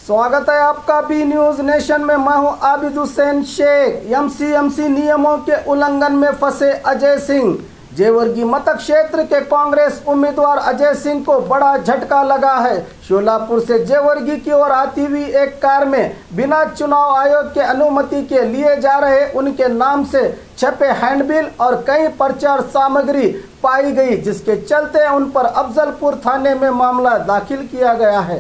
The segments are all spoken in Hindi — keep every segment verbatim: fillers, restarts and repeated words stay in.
स्वागत है आपका बी न्यूज नेशन में। मैं हूं आबिद हुसैन शेख। एमसीएमसी नियमों के उल्लंघन में फंसे अजय सिंह। जेवर्गी मतक क्षेत्र के कांग्रेस उम्मीदवार अजय सिंह को बड़ा झटका लगा है। शोलापुर से जेवर्गी की ओर आती हुई एक कार में बिना चुनाव आयोग के अनुमति के लिए जा रहे उनके नाम से छपे हैंडबिल और कई प्रचार सामग्री पाई गई, जिसके चलते उन पर अफजलपुर थाने में मामला दाखिल किया गया है।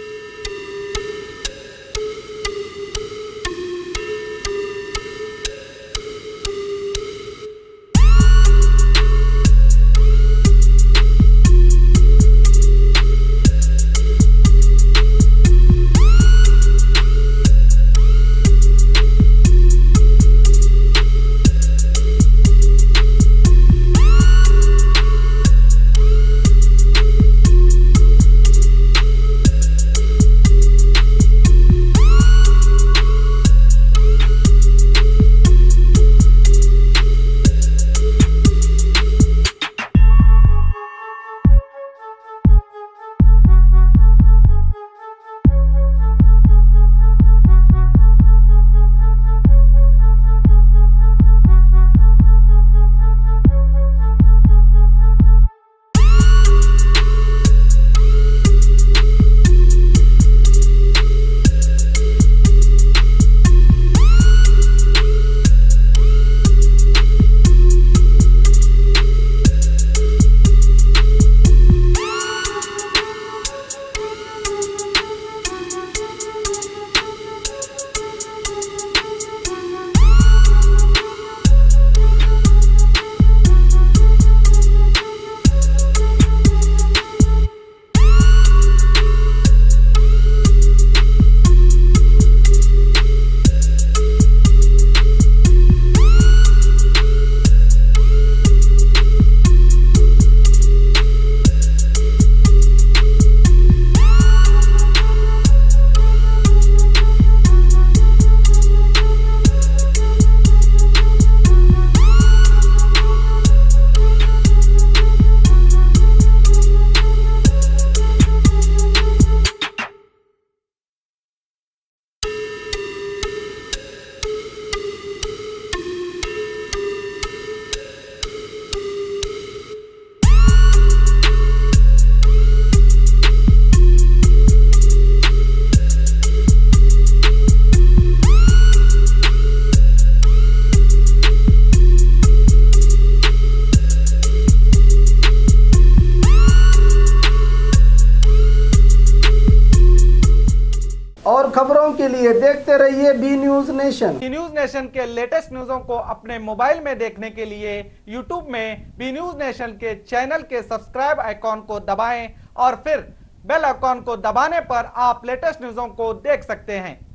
और खबरों के लिए देखते रहिए B News Nation. B News Nation के लेटेस्ट न्यूज़ों को अपने मोबाइल में देखने के लिए यूट्यूब में बी न्यूज नेशन के चैनल के सब्सक्राइब आइकॉन को दबाएं और फिर बेल आइकॉन को दबाने पर आप लेटेस्ट न्यूज़ों को देख सकते हैं।